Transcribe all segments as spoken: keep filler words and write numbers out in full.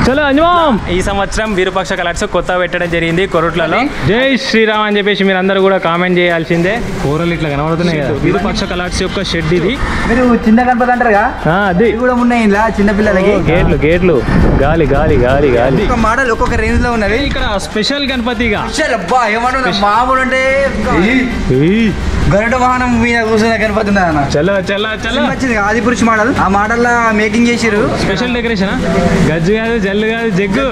చలో అంజమాం. ఈ సంవత్సరం విరూపాక్ష కలర్స్ కొత్త పెట్టడం జరిగింది కొరుట్లలో. జై శ్రీరామ్ అని చెప్పేసి మీరు అందరూ కూడా కామెంట్ చేయాల్సిందే. కూరలు ఇట్లా కనబడుతున్నాయి కదా. విరూపాక్ష కలర్స్ యొక్క షెడ్ ఇది. మీరు చిన్న గణపతి అంటారుగా, అది కూడా ఉన్నాయి ఇలా చిన్న పిల్లలకి. గేట్లు గేట్లు గాలి గాలి గాలి గాలి. ఒక మోడల్ ఒక్కొక్క రేంజ్ లో ఉన్నది. ఇక్కడ స్పెషల్ గణపతిగా అబ్బా ఏమన్నా మామూలు అంటే గరుడ వాహనం మీద కూర్చున్న గణపతి ఉన్నది అన్న. చలో చలో చలో వచ్చింది ఆదిపురుష్ మోడల్. ఆ మోడల్ లా మేకింగ్ చేసిరు. స్పెషల్ డెకరేషన్ గజ్జు కాదు జల్లు కాదు జగ్గు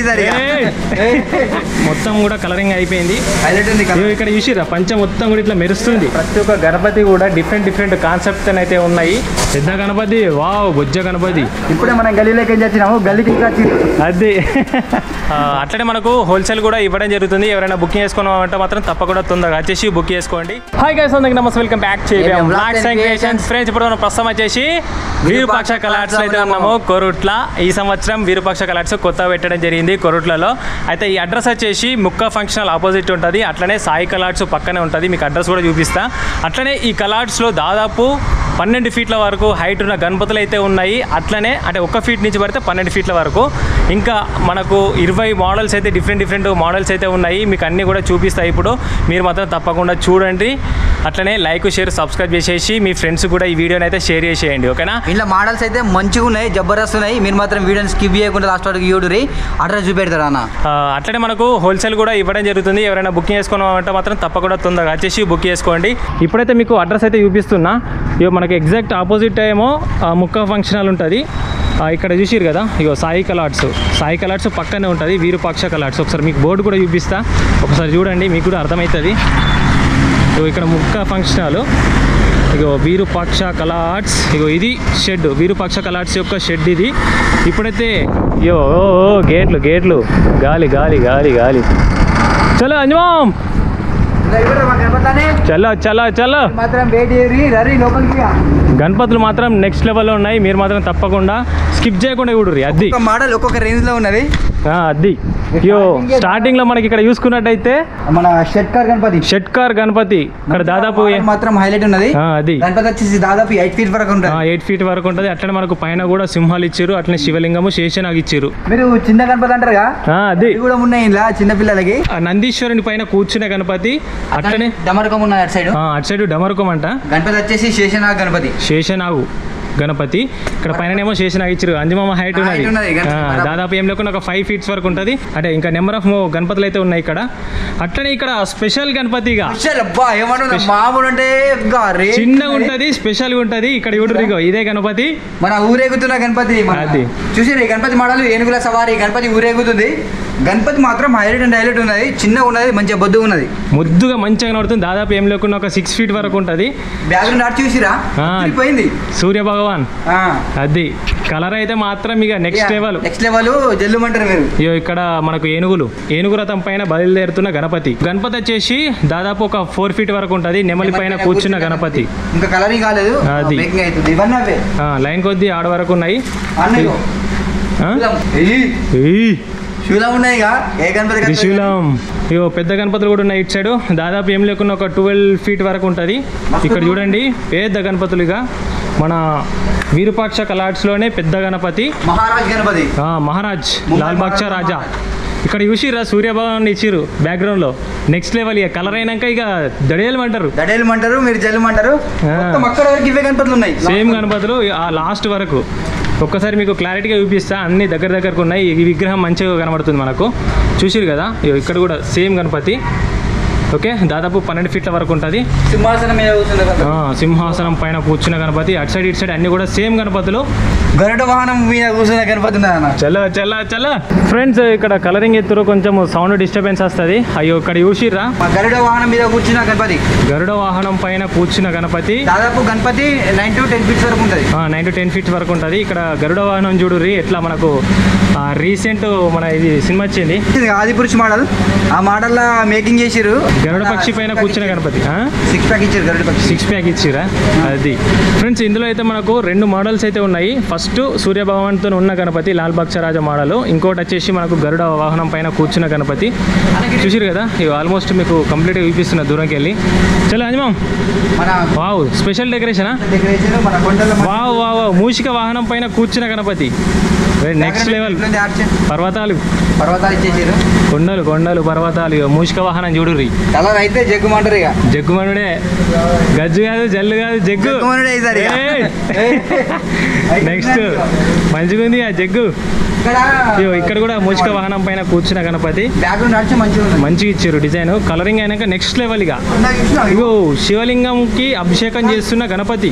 మొత్తం కూడా కలరింగ్ అయిపోయింది. ఇక్కడ చూసిరా పంచ మొత్తం కూడా ఇట్లా మెరుస్తుంది. ప్రతి ఒక్క గణపతి కూడా డిఫరెంట్ డిఫరెంట్ కాన్సెప్ట్ అయితే ఉన్నాయి. పెద్ద గణపతి వావ్ బొజ్జ గణపతి. ఇప్పుడే మనం గల్లీలోకి వచ్చినాము. గల్లీకి అది అట్లనే మనకు హోల్సేల్ కూడా ఇవ్వడం జరుగుతుంది. ఎవరైనా బుకింగ్ చేసుకోవాలంటే మాత్రం తప్పకుండా తొందరగా వచ్చేసి బుక్ చేసుకోండి. హాయ్ గైస్, అందరికీ నమస్తే, వెల్కమ్ బ్యాక్ టు ఫ్రెండ్స్. ఇప్పుడు మనం ప్రస్తుతం వచ్చేసి విరూపాక్ష కలర్స్ అయితే ఉన్నాము కొరుట్ల. ఈ సంవత్సరం విరూపాక్ష కలర్స్ కొత్త పెట్టడం జరిగింది కొరుట్లలో. అయితే ఈ అడ్రస్ వచ్చేసి ముక్క ఫంక్షన్ ఆపోజిట్ ఉంటుంది. అట్లనే సాయి కలర్స్ పక్కనే ఉంటుంది. మీకు అడ్రస్ కూడా చూపిస్తా. అట్లనే ఈ కలర్స్లో దాదాపు పన్నెండు ఫీట్ల వరకు హైట్ ఉన్న గణపతులు అయితే ఉన్నాయి. అట్లనే అంటే ఒక్క ఫీట్ నుంచి పడితే పన్నెండు ఫీట్ల వరకు. ఇంకా మనకు ఇరవై మోడల్స్ అయితే డిఫరెంట్ డిఫరెంట్ మోడల్స్ అయితే ఉన్నాయి. మీకు అన్నీ కూడా చూపిస్తాయి. ఇప్పుడు మీరు మాత్రం తప్పకుండా చూడండి. అట్లనే లైక్ షేర్ సబ్స్క్రైబ్ చేసేసి మీ ఫ్రెండ్స్ కూడా ఈ వీడియోని అయితే షేర్ చేసేయండి. ఓకేనా? ఇలా మోడల్స్ అయితే మంచిగా ఉన్నాయి, జబర్దస్త్ ఉన్నాయి. మీరు మాత్రం వీడియోని స్కిప్ చేయకుండా లాస్ట్ వరకు చూడురి. అడ్రస్ చూపెడతారు అన్న. అట్లనే మనకు హోల్సేల్ కూడా ఇవ్వడం జరుగుతుంది. ఎవరైనా బుకింగ్ చేసుకోవాలంటే మాత్రం తప్పకుండా తొందరగా వచ్చేసి బుక్ చేసుకోండి. ఇప్పుడైతే మీకు అడ్రస్ అయితే చూపిస్తున్నా. ఇక మనకి ఎగ్జాక్ట్ ఆపోజిట్ ఏమో ముక్క ఫంక్షన్ హాల్ ఉంటుంది. ఇక్కడ చూసిరు కదా, ఇగో సాయి కలాట్స్. సాయి కలాట్స్ పక్కనే ఉంటుంది విరూపాక్ష కలాట్స్. ఒకసారి మీకు బోర్డు కూడా చూపిస్తా, ఒకసారి చూడండి, మీకు కూడా అర్థమవుతుంది. ఇగో ఇక్కడ ముక్క ఫంక్షన్ హాల్, ఇగో విరూపాక్ష కలాట్స్. ఇగో ఇది షెడ్, విరూపాక్ష కలాట్స్ యొక్క షెడ్ ఇది. ఇప్పుడైతే యో గేట్లు గేట్లు గాలి గాలి గాలి గాలి. చలో అంజమాం, చలో చలో చలో. గణపతులు మాత్రం నెక్స్ట్ లెవెల్లో ఉన్నాయి. మీరు మాత్రం తప్పకుండా స్కిప్ చేయకుండా చూడుర్రి. అది మోడల్ ఒక్కొక్క రేంజ్ లో ఉన్నది. అది యో స్టార్టింగ్ లో మనకి ఇక్కడ చూసుకున్నట్టయితే మన షెట్కార్ గణపతి. షెట్కార్ గణపతి ఇక్కడ దాదాపు మాత్రం హైలైట్ ఉన్నది. అది గణపతి వచ్చేసి దాదాపు ఎయిట్ ఫీట్ వరకు ఉంటుంది. ఎయిట్ ఫీట్ వరకు ఉంటుంది. అట్లనే మనకు పైన కూడా సింహాలు ఇచ్చారు. అట్లనే శివలింగము శేషనాగ్ ఇచ్చారు. మీరు చిన్న గణపతి అంటారుగా, అది కూడా ఉన్నాయి ఇలా చిన్న పిల్లలకి. నందీశ్వరుని పైన కూర్చునే గణపతి. అట్లనే డమరుకం ఉన్నది అటు సైడ్. అటు సైడ్ డమరుకం అంట. గణపతి వచ్చేసి శేషనాగ్ గణపతి. శేషనాగు గణపతి. ఇక్కడ పైన శేషనాగ్ ఇచ్చారు. అంజమామ హైట్ ఉన్నది. దాదాపు ఏం లేకుండా ఒక ఫైవ్ ఫీట్స్ వరకు ఉంటుంది. అంటే ఇంకా నెంబర్ ఆఫ్ గణపతులు అయితే ఉన్నాయి ఇక్కడ. అట్లనే ఇక్కడ స్పెషల్ గణపతిగా మామూలు అంటే చిన్నగా ఉంటది, స్పెషల్ గా ఉంటది. ఇక్కడ చూడరు, ఇదే గణపతి మన ఊరేగుతున్న గణపతి. అది చూసారు, ఈ గణపతి మోడల్ ఏనుగుల సవారి గణపతి ఊరేగుతుంది. గణపతి మాత్రం హైలైట్ అండ్ హైలైట్ ఉన్నది. చిన్నగా ఉన్నది, మంచిగా బొద్దుగా ఉన్నది, ముద్దుగా మంచిగా కనబడుతుంది. దాదాపు ఏం లేకుండా ఒక సిక్స్ ఫీట్ వరకు ఉంటది. బ్యాక్గ్రౌండ్ చూసిరా పోయింది సూర్య భగవాన్. అది కలర్ అయితే మాత్రం ఇక నెక్స్ట్ లెవెల్ నెక్స్ట్ లెవెల్ జల్లుమంటారు మీరు. ఇక్కడ మనకు ఏనుగులు ఏనుగు రథం పైన బయలుదేరుతున్న గణపతి. గణపతి వచ్చేసి దాదాపు ఒక ఫోర్ ఫీట్ వరకు ఉంటది. నెమలి పైన కూర్చున్న గణపతి. ఇంకా కలరింగ్ కాలేదు. అది లైన్ కొద్ది ఆడ వరకు ఉన్నాయి. త్రిశూలం. ఇగో పెద్ద గణపతులు కూడా ఉన్నాయి ఇటు సైడ్. దాదాపు ఏం లేకుండా ఒక ట్వెల్వ్ ఫీట్ వరకు ఉంటుంది. ఇక్కడ చూడండి పెద్ద గణపతులు. ఇక మన విరూపాక్ష కలాట్స్ లోనే పెద్ద గణపతి మహారాజ్ గణపతి. మహారాజ్ లాల్ బాక్ష రాజా. ఇక్కడ చూసిరా సూర్యభగవాన్ ఇచ్చిర్రు బ్యాక్గ్రౌండ్ లో. Next level. ఇక కలర్ అయినాక ఇక దడేయమంటారు దడేయమంటారు మీరు జల్లుమంటారు. అక్కడ వరకు ఇవే గణపతులు ఉన్నాయి, సేమ్ గణపతులు ఆ లాస్ట్ వరకు. ఒక్కసారి మీకు క్లారిటీగా చూపిస్తా. అన్ని దగ్గర దగ్గరకు ఉన్నాయి. ఈ విగ్రహం మంచిగా కనబడుతుంది మనకు. చూసిరు కదా, ఇక్కడ కూడా సేమ్ గణపతి. ఓకే, దాదాపు పన్నెండు ఫీట్ల వరకు ఉంటుంది. సింహాసనం మీద సింహాసనం పైన కూర్చున్న గణపతి. అటు సైడ్ ఇటు సైడ్ అన్ని కూడా సేమ్ గణపతులు. గరుడ వాహనం మీద కూర్చున్న గణపతి. చల్ల చల్ల చల్ల. ఫ్రెండ్స్ ఇక్కడ కలరింగ్ ఎత్తురు, కొంచెం సౌండ్ డిస్టర్బెన్స్ వస్తుంది. అయ్యో ఇక్కడ చూసిర్రా, గరుడ వాహనం మీద కూర్చున్న గణపతి. గరుడ వాహనం పైన కూర్చున్న గణపతి. దాదాపు Ganapati nine to ten feets వరకు ఉంటుంది. నైన్ టు టెన్ ఫీట్స్ వరకు ఉంటుంది. ఇక్కడ గరుడ వాహనం చూడుర్రి ఎట్లా మనకు రీసెంట్ మన ఇది సినిమా వచ్చింది ఆదిపురుష్ మోడల్. ఆ మోడల్ లా మేకింగ్ చేసిరు. గరుడ పక్షి పైన కూర్చున్న గణపతి. సిక్స్ ప్యాక్ ఇచ్చారు. గరుడ పక్షి సిక్స్ ప్యాక్ ఇచ్చిరా. అది ఫ్రెండ్స్, ఇందులో అయితే మనకు రెండు మోడల్స్ అయితే ఉన్నాయి. ఫస్ట్ సూర్య భగవాన్తో ఉన్న గణపతి లాల్ బాక్షరాజ మోడల్. ఇంకోటి వచ్చేసి మనకు గరుడ వాహనం పైన కూర్చున్న గణపతి. చూసిరు కదా, ఇవి ఆల్మోస్ట్ మీకు కంప్లీట్గా చూపిస్తున్న దూరంకి వెళ్ళి. చలో అంజమాం. వావ్ స్పెషల్ డెకరేషనా. వావ్ వావ్ మూషిక వాహనం పైన కూర్చున్న గణపతి. నెక్స్ట్ లెవెల్ పర్వతాలు పర్వతాలు ఇచ్చేసారు, కొండలు కొండలు పర్వతాలు. ఇక మూషిక వాహనం చూడుర్రి, కలర్ అయితే జగ్గుమంటారు ఇక. జగ్గుమనుడే, గజ్జు కాదు జల్లు కాదు జగ్గు. నెక్స్ట్ మంచిగా ఉంది ఆ జగ్గు. ఇక్కడ కూడా మూషిక వాహనం పైన కూర్చున్న గణపతి మంచిగా ఇచ్చారు డిజైన్. కలరింగ్ అయినాక నెక్స్ట్ లెవెల్. ఇక ఇగో శివలింగంకి అభిషేకం చేస్తున్న గణపతి.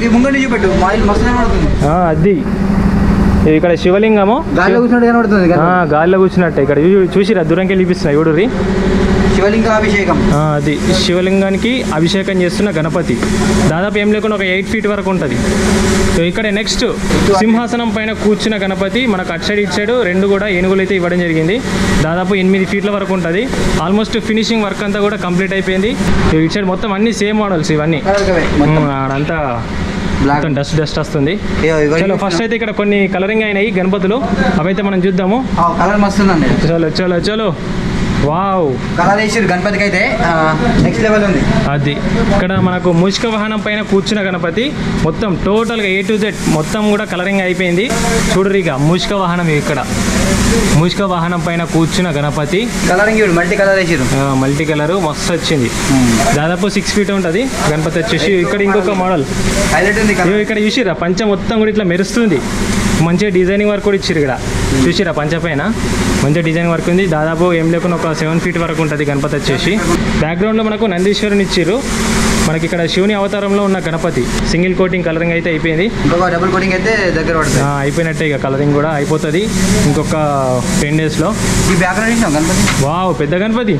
అది ఇక్కడ శివలింగము గాలిలో కూర్చున్నట్టే. ఇక్కడ చూసిరా దూరంకి వెళ్ళిపిస్తున్నా చూడుర్రి, శివలింగ అభిషేకం. అది శివలింగానికి అభిషేకం చేస్తున్న గణపతి. దాదాపు ఏం లేకుండా ఒక ఎయిట్ ఫీట్ వరకు ఉంటుంది. సో ఇక్కడ నెక్స్ట్ సింహాసనం పైన కూర్చున్న గణపతి. మనకు అటు సైడ్ ఇటు సైడ్ రెండు కూడా ఏనుగులు అయితే ఇవ్వడం జరిగింది. దాదాపు ఎనిమిది ఫీట్ల వరకు ఉంటుంది. ఆల్మోస్ట్ ఫినిషింగ్ వర్క్ అంతా కూడా కంప్లీట్ అయిపోయింది. ఇటు సైడ్ మొత్తం అన్ని సేమ్ మోడల్స్ ఇవన్నీ. అదంతా మొత్తం డస్ట్ డస్ట్ వస్తుంది. చలో ఫస్ట్ అయితే ఇక్కడ కొన్ని కలరింగ్ అయినాయి గణపతులు, అవైతే మనం చూద్దాము. కలర్ మస్తుందండి. చలో చలో చలో వావ్, కలర్ వేసారు గణపతికి అయితే నెక్స్ట్ లెవెల్ ఉంది. అది ఇక్కడ మనకు మూషిక వాహనం పైన కూర్చున్న గణపతి. మొత్తం టోటల్గా ఏ టు జెడ్ మొత్తం కూడా కలరింగ్ అయిపోయింది. చూడరిగా మూషిక వాహనం ఇక్కడ మూషిక వాహనం పైన కూర్చున్న గణపతి. కలరింగ్ మల్టీ కలర్ వేసారు, మల్టీ కలర్ మస్తు వచ్చింది. దాదాపు సిక్స్ ఫీట్ ఉంటుంది గణపతి వచ్చేసి. ఇక్కడ ఇంకొక మోడల్ హైలైట్ ఉంది. ఇక్కడ చూసిరా పంచ మొత్తం కూడా ఇట్లా మెరుస్తుంది. మంచిగా డిజైనింగ్ వర్క్ కూడా ఇచ్చారు ఇక్కడ. చూసిరా పంచ పైన మంచిగా డిజైన్ వర్క్ ఉంది. దాదాపు ఏం లేకుండా ఒక సెవెన్ ఫీట్ వరకు ఉంటుంది గణపతి వచ్చేసి. బ్యాక్గ్రౌండ్లో మనకు నందీశ్వరుని ఇచ్చారు. మనకి ఇక్కడ శివుని అవతారంలో ఉన్న గణపతి. సింగిల్ కోటింగ్ కలరింగ్ అయితే అయిపోయింది. డబుల్ కోటింగ్ అయితే దగ్గర పడుతుంది. అయిపోయినట్టే ఇక కలరింగ్ కూడా అయిపోతుంది ఇంకొక టెన్ డేస్లో. ఈ బ్యాక్గ్రౌండ్ గణపతి వావ్, పెద్ద గణపతి.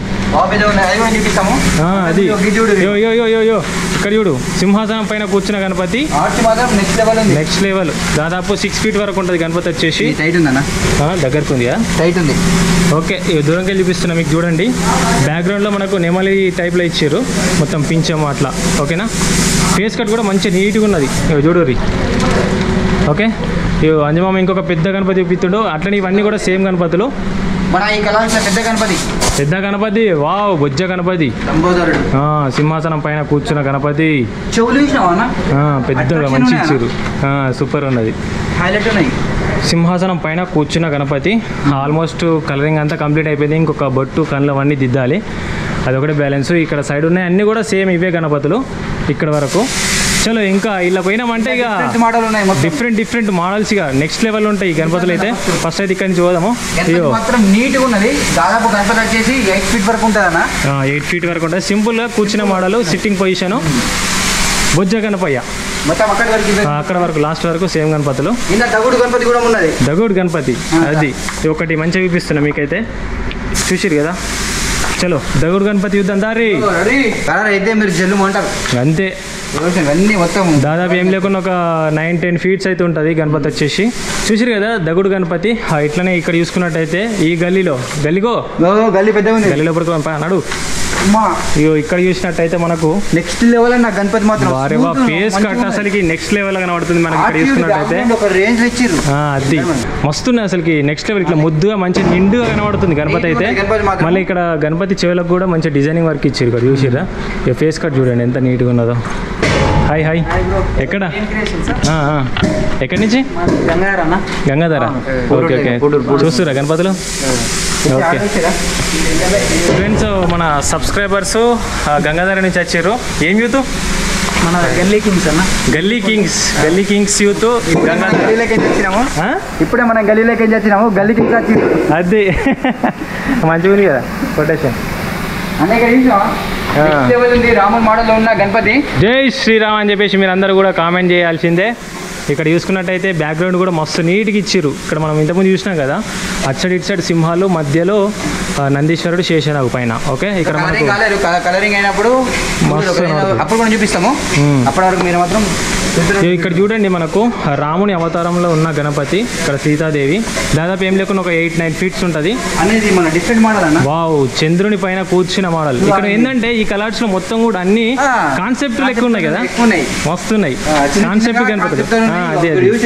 అది యో యో యో యో యో ఇక్కడ చూడు, సింహాసనం పైన కూర్చున్న గణపతి. Next level. దాదాపు సిక్స్ ఫీట్ వరకు ఉంటుంది గణపతి వచ్చేసి. టైట్ ఉందన్న, దగ్గరకు ఉంది టైట్ ఉంది. ఓకే, దూరంకి వెళ్ళి చూపిస్తున్నా మీకు చూడండి. బ్యాక్గ్రౌండ్లో మనకు నెమలి టైప్లో ఇచ్చారు, మొత్తం పింఛము అట్లా. ఓకేనా, ఫేస్ కట్ కూడా మంచి నీట్గా ఉన్నది. చూడుర్రి. ఓకే, అంజమామ ఇంకొక పెద్ద గణపతి చూపిస్తుండో అట్లనే ఇవన్నీ కూడా సేమ్ గణపతులు. మన ఈ కలర్ పెద్ద గణపతి, పెద్ద గణపతి. వావ్, బొజ్జ గణపతి. సింహాసనం పైన కూర్చున్న గణపతి. చెవులు పెద్దగా మంచి ఇచ్చారు, సూపర్ ఉన్నది. హైలైట్ ఉన్నాయి. సింహాసనం పైన కూర్చున్న గణపతి. ఆల్మోస్ట్ కలరింగ్ అంతా కంప్లీట్ అయిపోయింది. ఇంకొక బొట్టు కళ్ళు అవన్నీ దిద్దాలి, అదొకటి బ్యాలెన్స్. ఇక్కడ సైడ్ ఉన్నాయి అన్నీ కూడా సేమ్ ఇవే గణపతులు ఇక్కడ వరకు. చలో ఇంకా ఇలా పోయినామంటే ఇక డిఫరెంట్ డిఫరెంట్ మోడల్స్ ఇక నెక్స్ట్ లెవెల్ ఉంటాయి గణపతులు అయితే. ఫస్ట్ అయితే ఇక్కడ నుంచి పోదాము. నీట్గా ఉన్నది. దాదాపు గణపతి వచ్చేసి ఎయిట్ ఫీట్ వరకు ఉంటుంది అన్న. ఎయిట్ ఫీట్ వరకు ఉంటుంది. సింపుల్గా కూర్చున్న మోడల్, సిట్టింగ్ పొజిషన్. బొజ్జ గణపయ్య అక్కడ వరకు లాస్ట్ వరకు సేమ్ గణపతులు. దగుడు గణపతి కూడా ఉన్నది. దగుడు గణపతి అది ఒకటి మంచిగా చూపిస్తున్నా మీకైతే. చూసిరు కదా. చలో దగుడు గణపతి యుద్ధం దారి. అయితే మీరు జల్లు అంటారు అంతే. అన్నీ మొత్తం దాదాపు ఏం లేకుండా ఒక నైన్ టెన్ ఫీట్స్ అయితే ఉంటుంది గణపతి వచ్చేసి. చూసిరు కదా దగుడు గణపతి. ఇట్లనే ఇక్కడ చూసుకున్నట్టయితే ఈ గల్లీలో గల్లీగో గల్లీ పెద్ద ఉంది. గల్లీ లోపలికి నడు. ఇగో ఇక్కడ చూసినట్టయితే మనకు నెక్స్ట్ లెవెల్ అన్న గణపతి మాత్రం. ఫేస్ కట్ అసలుకి నెక్స్ట్ లెవెల్ కనబడుతుంది మనకి ఇక్కడ చూసుకున్నట్టయితే. అది మస్తున్నాయి అసలుకి నెక్స్ట్ లెవెల్. ఇట్లా ముద్దుగా మంచి నిండుగా కనబడుతుంది గణపతి అయితే. మళ్ళీ ఇక్కడ గణపతి చెవులకు కూడా మంచి డిజైనింగ్ వర్క్ ఇచ్చారు ఇక్కడ చూసిరా. ఇక ఫేస్ కట్ చూడండి ఎంత నీట్గా ఉన్నదో. హాయ్ హాయ్, ఎక్కడ ఎక్కడి నుంచి? గంగాధర. ఓకే ఓకే, చూస్తురా గణపతులు. ఓకే ఫ్రెండ్స్, మన సబ్స్క్రైబర్స్ గంగాధర నుంచి వచ్చారు. ఏం యూత్? మన గల్లీ కింగ్స్ అన్న. గల్లీ కింగ్స్ గల్లీ కింగ్స్ యూత్ గల్లీలోకి వచ్చినాము. ఇప్పుడే మనం గల్లీలోకి వచ్చినాము. గల్లీ కింగ్స్ వచ్చి అది మంచిగా ఉంది కదా కొటేషన్. అనేక రాముల మోడల్లో ఉన్న గణపతి. జై శ్రీరామ్ అని చెప్పేసి మీరు అందరూ కూడా కామెంట్ చేయాల్సిందే. ఇక్కడ చూసుకున్నట్టయితే బ్యాక్గ్రౌండ్ కూడా మస్తు నీట్గా ఇచ్చారు. ఇక్కడ మనం ఇంతకుముందు చూసినాం కదా, అటు సైడ్ ఇటు సైడ్ సింహాలు, మధ్యలో నందీశ్వరుడు, శేషనాగు పైన. ఓకే, ఇక్కడ కలరింగ్ అయినప్పుడు అప్పుడు మనం చూపిస్తాము. అప్పటి వరకు మీరు మాత్రం ఇక్కడ చూడండి మనకు రాముని అవతారంలో ఉన్న గణపతి. ఇక్కడ సీతాదేవి. దాదాపు ఏం లేకుండా ఒక ఎయిట్ నైన్ ఫీట్స్ ఉంటుంది. అనేది మన డిఫరెంట్ మోడల్ అన్న. వావ్, చంద్రుని పైన కూర్చున్న మోడల్. ఇక్కడ ఏంటంటే ఈ కలర్స్ లో మొత్తం కూడా అన్ని కాన్సెప్ట్ లెక్క ఉన్నాయి కదా, వస్తున్నాయి కాన్సెప్ట్ గణపతి.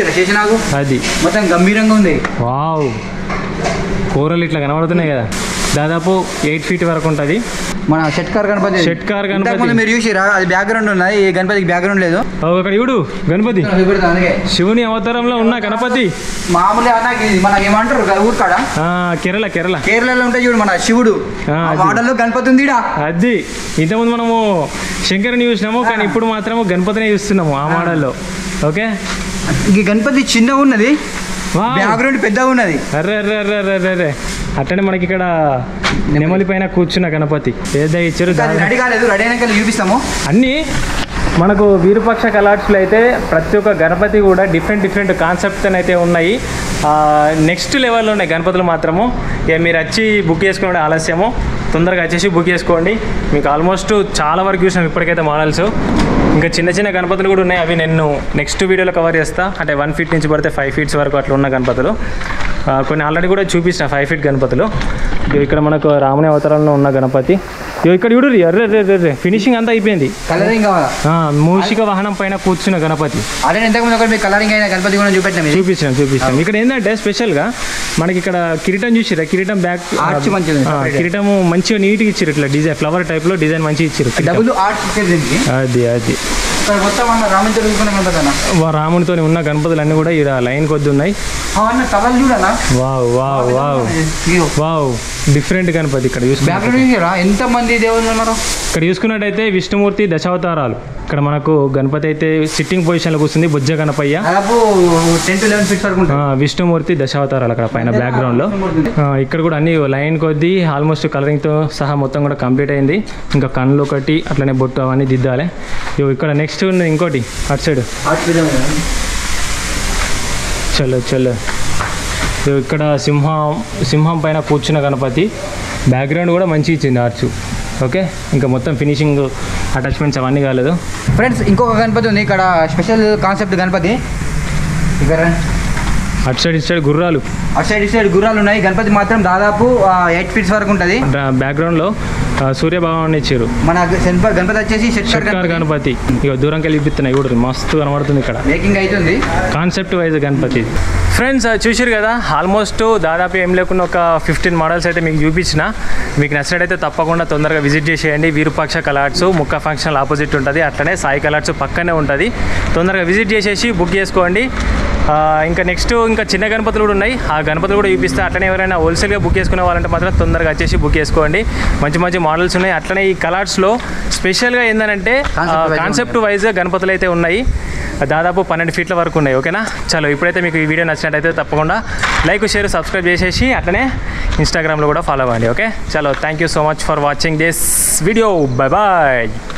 అది మొత్తం గంభీరంగా ఉంది. వావ్, కూరలు ఇట్లా కనబడుతున్నాయి కదా. దాదాపు ఎయిట్ ఫీట్ వరకు ఉంటుంది. మన షట్కార్ గణపతి షట్కార్ గణపతి మీరు చూసిరా, అది బ్యాక్గ్రౌండ్ ఉన్నది, ఈ గణపతికి బ్యాక్గ్రౌండ్ లేదు. అక్కడ చూడు గణపతి శివుని అవతారంలో ఉన్న గణపతి. మామూలుగా మనకి ఏమంటారు ఊరుకాడ కేరళ కేరళ కేరళలో ఉంటాయి చూడు మన శివుడు మోడల్లో గణపతి ఉంది. అది ఇంతకుముందు మనము శంకరుని చూసినాము, కానీ ఇప్పుడు మాత్రం గణపతిని చూస్తున్నాము ఆ మోడల్లో. ఓకే, ఈ గణపతి చిన్నగా ఉన్నది, బ్యాక్గ్రౌండ్ పెద్దగా ఉన్నది. అర్రే అర్రే అర్రే అర్రే అర్రే అట్టనే మనకి ఇక్కడ నెమలి పైన కూర్చున్న గణపతి ఏదో ఇచ్చారు. రెడీ కాలేదు, రెడీ అయినాక చూపిస్తాము అన్నీ. మనకు విరూపాక్ష కలర్స్లో అయితే ప్రతి ఒక్క గణపతి కూడా డిఫరెంట్ డిఫరెంట్ కాన్సెప్ట్తో అయితే ఉన్నాయి. నెక్స్ట్ లెవెల్లో ఉన్నాయి గణపతులు మాత్రము. ఇక మీరు వచ్చి బుక్ చేసుకునే ఆలస్యము, తొందరగా వచ్చేసి బుక్ చేసుకోండి. మీకు ఆల్మోస్ట్ చాలా వరకు చూసినాం ఇప్పటికైతే మోడల్స్. ఇంకా చిన్న చిన్న గణపతులు కూడా ఉన్నాయి, అవి నేను నెక్స్ట్ వీడియోలో కవర్ చేస్తా. అంటే వన్ ఫీట్ నుంచి పడితే ఫైవ్ ఫీట్స్ వరకు అట్లా ఉన్న గణపతులు కొన్ని ఆల్రెడీ కూడా చూపించిన ఫైవ్ ఫీట్ గణపతులు. ఇక్కడ మనకు రాముని అవతారంలో ఉన్న గణపతి. ఇక్కడ చూడు అర్రే రే ఫినిషింగ్ అంతా అయిపోయింది. కలరింగ్ మూషిక వాహనం పైన కూర్చున్న గణపతి. అదే ఇంతకుముందు కలరింగ్ అయిన గణపతి కూడా చూపెట్టాం చూపించాం చూపించాం ఇక్కడ ఏంటంటే స్పెషల్గా మనకి ఇక్కడ కిరీటం చూసిరా, కిరీటం బ్యాక్ ఆర్చ్ మంచిది, కిరీటం మంచిగా నీట్గా ఇచ్చారు. ఇట్లా డిజైన్ ఫ్లవర్ టైప్ లో డిజైన్ మంచిగా ఇచ్చారు. అది అది రామునితో ఉన్న గణపతులు అన్ని కూడా ఇక్కడ లైన్ కొద్ది ఉన్నాయి. Wow wow wow wow different Ganapati. ఇక్కడ ఎంత మంది దేవుళ్ళు ఉన్నారు. ఇక్కడ చూసుకున్నట్టయితే విష్ణుమూర్తి దశావతారాలు. ఇక్కడ మనకు గణపతి అయితే సిట్టింగ్ పొజిషన్లో కూర్చుంది, బుజ్జ గణపయ్య. విష్ణుమూర్తి దశావతారాలు అక్కడ పైన బ్యాక్గ్రౌండ్లో. ఇక్కడ కూడా అన్ని లైన్ కొద్దీ ఆల్మోస్ట్ కలరింగ్తో సహా మొత్తం కూడా కంప్లీట్ అయింది. ఇంకా కళ్ళు ఒకటి అట్లనే బొట్టు అవన్నీ దిద్దాలి. ఇక్కడ నెక్స్ట్ ఉన్నది ఇంకోటి అటు సైడ్. చలో చలో ఇక్కడ సింహం సింహం పైన కూర్చున్న గణపతి. బ్యాక్గ్రౌండ్ కూడా మంచి ఇచ్చింది ఆర్చు. ఓకే, ఇంకా మొత్తం ఫినిషింగ్ అటాచ్మెంట్స్ అవన్నీ కాలేదు. ఫ్రెండ్స్ ఇంకొక గణపతి ఉంది ఇక్కడ, స్పెషల్ కాన్సెప్ట్ గణపతి. ఇక్కడ అటు సైడ్ ఇటు సైడ్ గుర్రాలు, అటు సైడ్ ఇటు సైడ్ గుర్రాలు ఉన్నాయి. గణపతి మాత్రం దాదాపు ఎయిట్ ఫీట్స్ వరకు ఉంటుంది. బ్యాక్గ్రౌండ్లో సూర్య భగవాన్ ఇచ్చారు. మన గణపతి వచ్చేసి షట్కార్ గణపతి. ఇక దూరంకి వెళ్ళి ఇప్పిస్తున్నాయి కూడా మస్తు కనబడుతుంది. ఇక్కడ మేకింగ్ అవుతుంది కాన్సెప్ట్ వైజ్ గణపతి. ఫ్రెండ్స్ చూసారు కదా, ఆల్మోస్ట్ దాదాపు ఏం లేకుండా ఒక ఫిఫ్టీన్ మోడల్స్ అయితే మీకు చూపించిన. మీకు నచ్చినట్టయితే తప్పకుండా తొందరగా విజిట్ చేసేయండి. విరూపాక్ష కలర్స్ ముక్క ఫంక్షన్ ఆపోజిట్ ఉంటుంది, అట్లనే సాయి కలర్స్ పక్కనే ఉంటుంది. తొందరగా విజిట్ చేసేసి బుక్ చేసుకోండి. ఇంకా నెక్స్ట్ ఇంకా చిన్న గణపతులు కూడా ఉన్నాయి, ఆ గణపతులు కూడా చూపిస్తే. అట్లనే ఎవరైనా హోల్సేల్గా బుక్ చేసుకునే వాళ్ళంటే మాత్రం తొందరగా వచ్చేసి బుక్ చేసుకోండి. మంచి మంచి మోడల్స్ ఉన్నాయి. అట్లనే ఈ కలర్స్లో స్పెషల్గా ఏంటంటే కాన్సెప్ట్ వైజ్గా గణపతులు అయితే ఉన్నాయి. దాదాపు పన్నెండు ఫీట్ల వరకు ఉన్నాయి. ఓకేనా, చలో ఇప్పుడైతే మీకు ఈ వీడియో నచ్చినట్టయితే తప్పకుండా లైక్ షేర్ సబ్స్క్రైబ్ చేసేసి అట్లనే ఇన్స్టాగ్రామ్లో కూడా ఫాలో అవ్వండి. ఓకే, చలో thank you so much for watching this video. Bye bye.